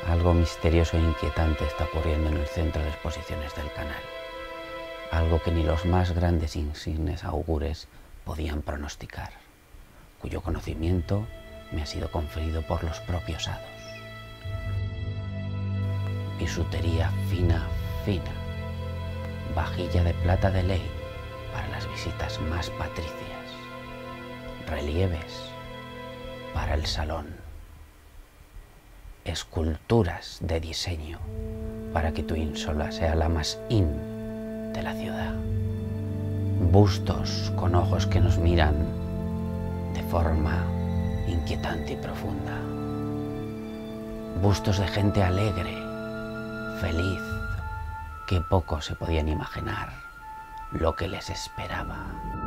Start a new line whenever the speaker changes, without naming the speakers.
Algo misterioso e inquietante está ocurriendo en el centro de exposiciones del canal. Algo que ni los más grandes e insignes augures podían pronosticar, cuyo conocimiento me ha sido conferido por los propios hados. Bisutería fina, fina. Vajilla de plata de ley para las visitas más patricias. Relieves para el salón. Esculturas de diseño para que tu ínsola sea la más in de la ciudad. Bustos con ojos que nos miran de forma inquietante y profunda. Bustos de gente alegre, feliz, que poco se podían imaginar lo que les esperaba.